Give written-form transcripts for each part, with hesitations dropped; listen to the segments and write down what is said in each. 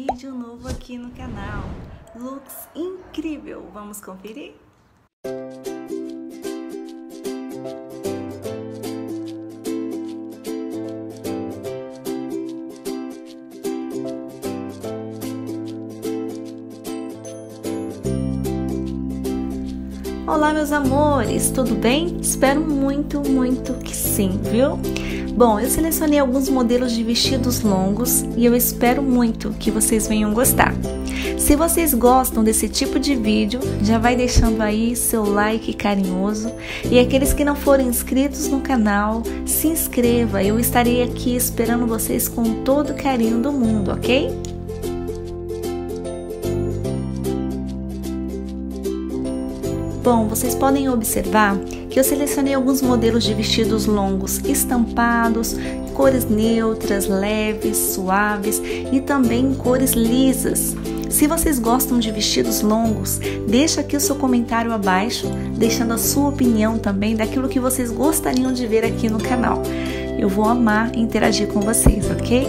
vídeo novo aqui no canal. Looks incrível! Vamos conferir? Olá, meus amores, tudo bem? Espero muito que sim, viu? Bom, eu selecionei alguns modelos de vestidos longos e eu espero muito que vocês venham gostar. Se vocês gostam desse tipo de vídeo, já vai deixando aí seu like carinhoso, e aqueles que não forem inscritos no canal, se inscreva, eu estarei aqui esperando vocês com todo o carinho do mundo, ok? Bom, vocês podem observar que eu selecionei alguns modelos de vestidos longos estampados, cores neutras, leves, suaves e também em cores lisas. Se vocês gostam de vestidos longos, deixa aqui o seu comentário abaixo, deixando a sua opinião também daquilo que vocês gostariam de ver aqui no canal. Eu vou amar interagir com vocês, ok?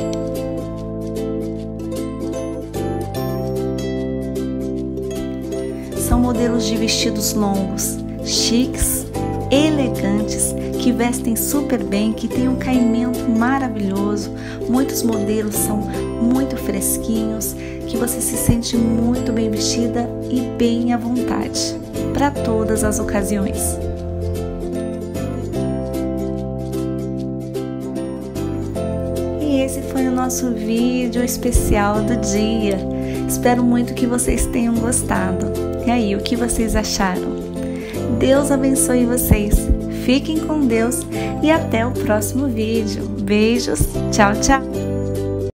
São modelos de vestidos longos, chiques, elegantes, que vestem super bem, que tem um caimento maravilhoso. Muitos modelos são muito fresquinhos, que você se sente muito bem vestida e bem à vontade, para todas as ocasiões. E esse foi o nosso vídeo especial do dia. Espero muito que vocês tenham gostado. E aí, o que vocês acharam? Deus abençoe vocês. Fiquem com Deus e até o próximo vídeo. Beijos. Tchau, tchau.